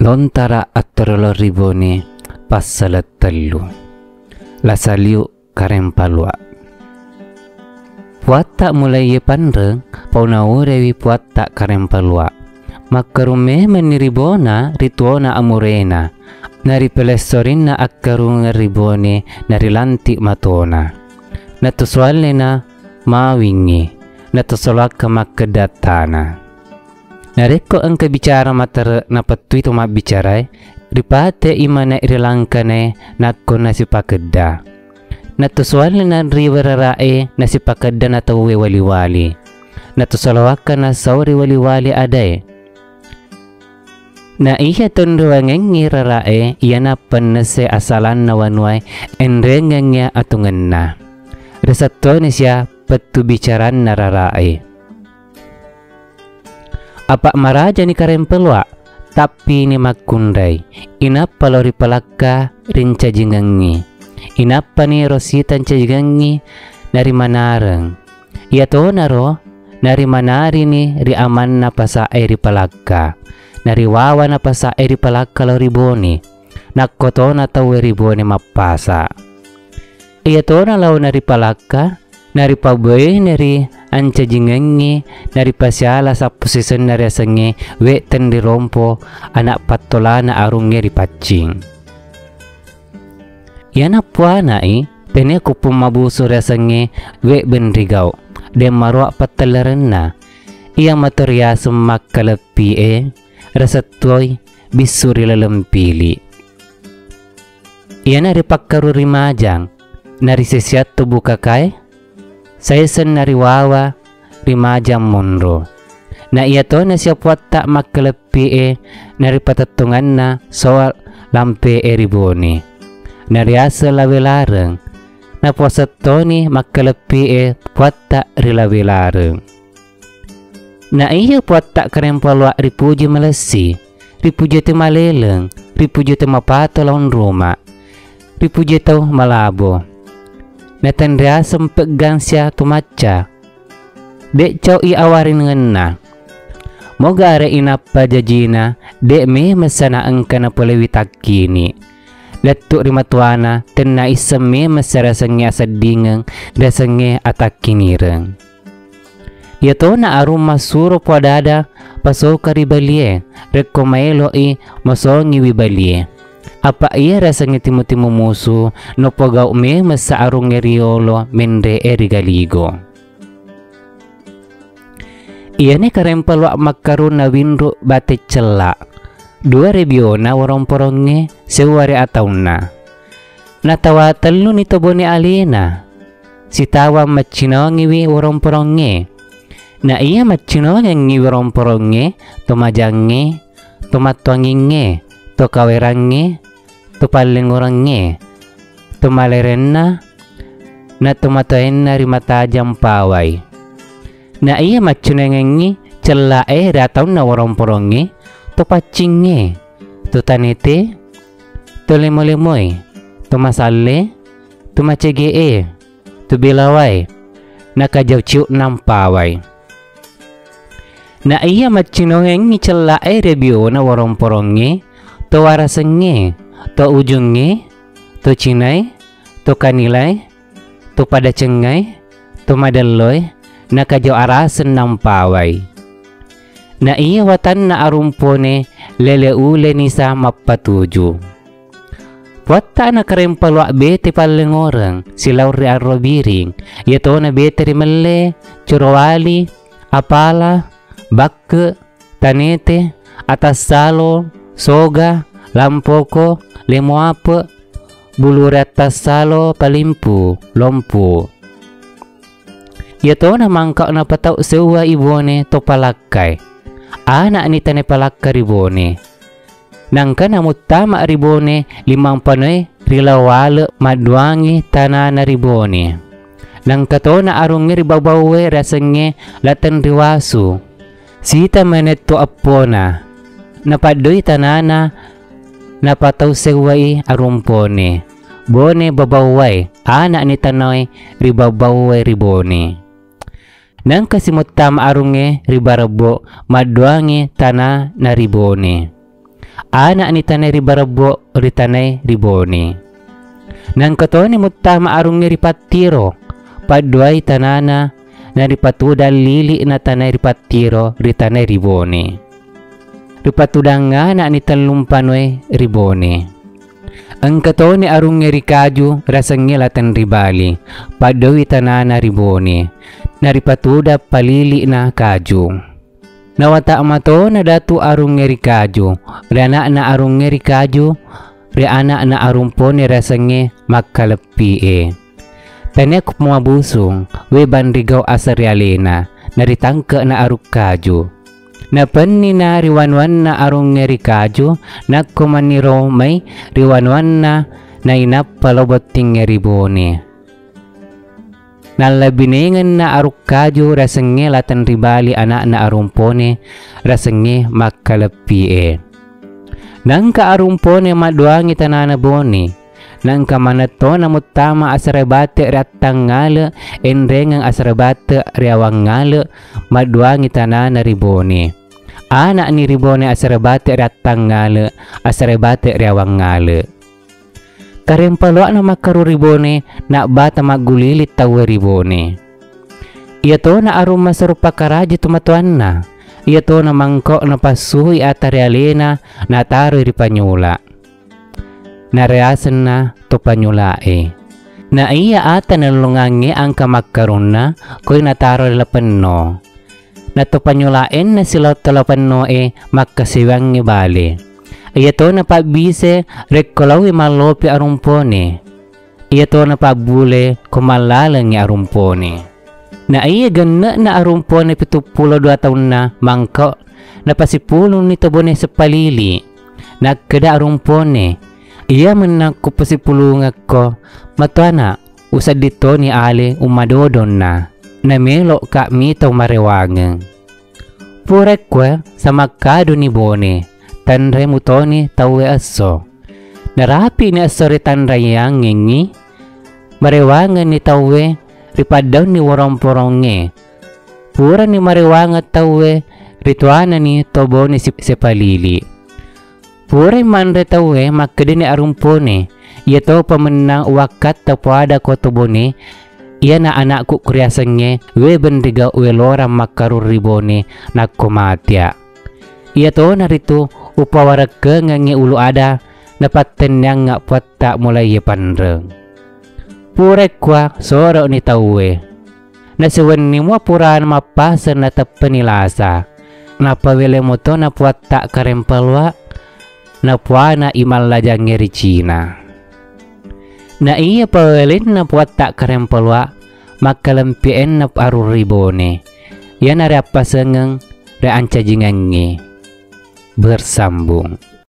Lontara attorolo ribone passalattallu la saliu karempalua. Puatta mulai pandreng pauna urewi puatta karempalua. Makkarume meniribona rituona amurena. Nari pelessorinna akkarunga ribone nari lantik matona. Natu soalena mawingi. Natu solaka makkedatana. Nareko angka bicara matar napatu itu mak bicarai. Ripate imana irilangkane nakko nasi pakedda. Natu soalena riwararae nasi pakedda natawe wali-wali. Natu solawaka na sauri wali-wali adai. Na iya tunduangengi rarae iyana penese asalan nawanwai enrengengnya atungenna. Resatone siya petu bicaran nararae. Apa maraja ni karempelwa tapi ni makundai. Inapa lori palaka rinca jingangi. Inapa ni rositan cajigangi nari manareng. Iya to naro nari manari ni ri aman na pasae ri palaka. Nari wawa na pasae ri palaka lo riboni. Nakkoto na tawe riboni mapasa. Iya to na lau nari palaka. Nari paboy nari anca jingengi. Nari pasyala sa posisen nari asange. We tendi rompo anak patola na arungnya ripacing. Yana puana pene kupum mabuso rasange. We benrigau. Dem marwa patalarenna. Iya matoria semak kalepi rasatoy bisuri lalempili. Iya nari pakkaru rimajang. Nari sesiat tubuh kakai. Saya sen nari wawa rimajang monro. Na iya to na siya puat tak makalepi nari patatungan na soal lampe riboni. Nari asa lawelareng. Na puasa to ni makalepi puat tak rilawelareng. Na iya puat tak karempalwa ripuji malasi, ripuji te maleleng, ripuji te mapato lawan rumah, ripuji te malabo. Na tandria sempet gansya tumaca, dek cau i awarin ngena. Moga are inapa jajina, dek me mesana engkana polewi takini. Letuk rimatuana, tena iseme mesara senge asadingeng, dasenge atakinireng. Ya to na arum masuro podada paso karibalie reko maelo masongi wibalie. Apa iya rasanya timu-timu musuh no pogau me masa arung ngeriolo mende erigaligo. Iya ne karempal wak makarun na winru bate celak. Dua rebiona warong poronge sewari atauna. Natawa telu nito bone alena. Sitawa machinongiwi warong poronge. Na iya macino yang ngiwirong poronge, to majange, to matwanginge, to kawerange, to palengorange, to malerenna, na to matoenna rimata jampawai. Na iya macino yang ngi celae ratau na warong poronge, to pacinge, to tanete, to lemolemoy, to masale, to macegee, to bilawai, na kajauciu nampawai. Na iya machinongeng ni celae rebio na warong poronge, to warasenge, to ujunge, to cinai, to kanilai, to padacengai, to madaloy, na kajau arasen nampawai. Na iya watan na arumpone lele ule nisa mapatuju. Wata na karempal wak bete paling orang, silaw ri arrobiring, yato na bete rimele, curowali, apala, bakke, tanete, atas salo, soga, lampoko, lemoape, bulure atas salo, palimpu, lompu. Yato na mangkak na patau sewa ibone to palakai. Anak ni tane palakka ribone. Nangka na mutama ribone limang panoy rilawale madwangi tanana ribone. Nangka to na arungi ribabawe rasenge latan riwasu. Sita menet to apona, napadoy tanana, napataw sewai arumpone, bone babaway, anak ni tanoy ribabaway ribone. Nang kasimot tama arunge ribarabo, madwangi tana na ribone. anak ni tanay ribarabo ritanay riboni. Nang katoni mutama arong ni ripatiro, paduay tanana na ripatudal lili na tanay ripatiro ritanay riboni. Ripatudang nga na ni talumpanoy riboni. Ang katoni arong ni rikadyo rasang ngilatan ribali, paduay tanana riboni, na ripatuda palili na kadyo. Nawata mato na datu arong ni rikadyo, rana na arong ni rikadyo, riana na arumpo ni rasange magkalapie. Tanek mga busong, we banrigaw asa realena, naritangka na arukadyo. Napan ni na riwanwan na arong ni rikadyo, nagkumaniro may riwanwan na inapaloboting nga riboni. Nalabiningan na arukadyo rasange latan ribali anak na arumpone, rasange magkalapie. Nang kaarumpo ni maduangi tanana boni, nang kamanato na mutama asarabate ratang ngala, enrengang asarabate riawang ngala, maduangi tanana riboni. Anak ni riboni asarabate ratang ngala, asarabate riawang ngala. Karempalo na makaru riboni, na bata magulilit tawa riboni. Iyato na arum masarupa karaji tumatuan na. Iyato na mangko na pasuhi at realena na taroy ripanyula. Nareasan na to panyulae. Na iya ata nalungangi ang kamakkaron na ko'y nataroy lapanno. Na to panyulaen na sila talapanno makasiwang ngibali. Iyato na pabise rekolawi malopi arumpone. Iyato na pabule kumalalang arumpone. Na iya gana na arumpo na 72 taon na mangko na pasipulong ni tabone sa palili. Nagkada arumpo ni. Iya man nakupasipulong ako. Matwana, usad dito ni Ali umadodon na. Namelo ka mitaw marewangang. Purek kwa sa magkado ni Bone. Tanre mo to ni tawe aso. Narapi ni aso ritanrayang ngingi. Marewangan ni tawe. Ripadaw ni warong-poronge. Pura ni mariwangat tawe, rituana ni tobo ni sepalili. Pura man retawe, makadi ni arumpone. Yato pamanang wakat tapuada ko tobo ni, iya na anak ko kuryasange, we bendiga uelora makaruribone nagkumatya. Yato narito upawarak ke ngangi ulu ada, napaten yang nga puata mulai pandreng. Purek kwa soro ni tawe. Nasiwan ni mo puran mapasan na tapanilasa. Napawile mo to na puat tak karempalwa. Na puana imal lajang ngeri Cina. Na iya pawilin na puat tak karempalwa. Makalampien na aruribone. Yan na reapasangeng reancajingangi. Bersambung.